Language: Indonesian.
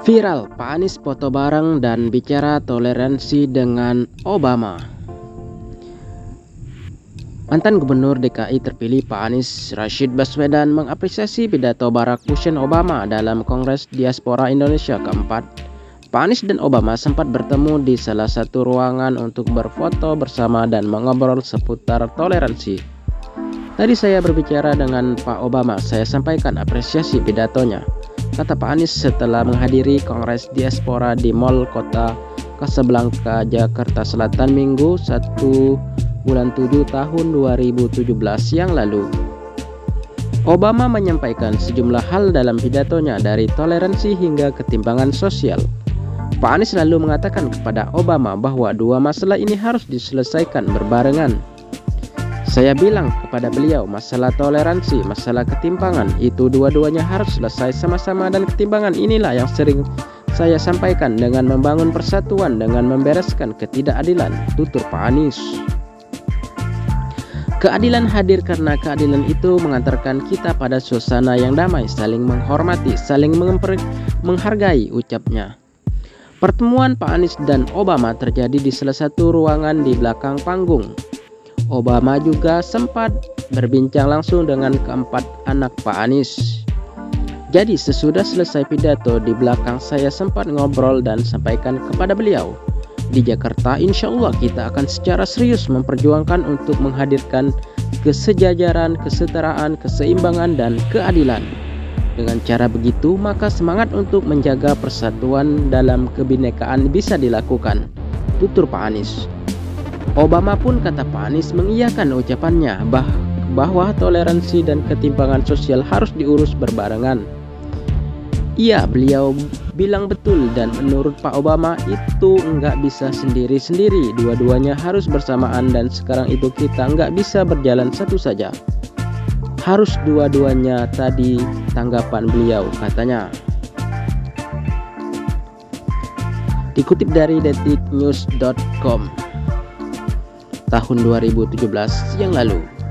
Viral, Pak Anies foto bareng dan bicara toleransi dengan Obama. Mantan Gubernur DKI terpilih Pak Anies Rashid Baswedan mengapresiasi pidato Barack Hussein Obama dalam Kongres Diaspora Indonesia keempat. Pak Anies dan Obama sempat bertemu di salah satu ruangan untuk berfoto bersama dan mengobrol seputar toleransi. Tadi saya berbicara dengan Pak Obama, saya sampaikan apresiasi pidatonya, kata Pak Anies setelah menghadiri Kongres Diaspora di Mall Kota Kasablanka, Jakarta Selatan Minggu 1 bulan 7 tahun 2017 yang lalu. Obama menyampaikan sejumlah hal dalam pidatonya, dari toleransi hingga ketimpangan sosial. Pak Anies lalu mengatakan kepada Obama bahwa dua masalah ini harus diselesaikan berbarengan. Saya bilang kepada beliau, masalah toleransi, masalah ketimpangan, itu dua-duanya harus selesai sama-sama, dan ketimpangan inilah yang sering saya sampaikan dengan membangun persatuan, dengan membereskan ketidakadilan, tutur Pak Anies. Keadilan hadir karena keadilan itu mengantarkan kita pada suasana yang damai, saling menghormati, saling menghargai, ucapnya. Pertemuan Pak Anies dan Obama terjadi di salah satu ruangan di belakang panggung. Obama juga sempat berbincang langsung dengan keempat anak Pak Anies. Jadi sesudah selesai pidato, di belakang saya sempat ngobrol dan sampaikan kepada beliau, di Jakarta insya Allah kita akan secara serius memperjuangkan untuk menghadirkan kesejajaran, kesetaraan, keseimbangan, dan keadilan. Dengan cara begitu, maka semangat untuk menjaga persatuan dalam kebinekaan bisa dilakukan, tutur Pak Anies. Obama pun, kata Pak Anies, mengiyakan ucapannya bahwa toleransi dan ketimpangan sosial harus diurus berbarengan. Iya, beliau bilang betul, dan menurut Pak Obama itu nggak bisa sendiri-sendiri, dua-duanya harus bersamaan, dan sekarang itu kita nggak bisa berjalan satu saja, harus dua-duanya. Tadi tanggapan beliau, katanya. Dikutip dari detiknews.com tahun 2017 yang lalu.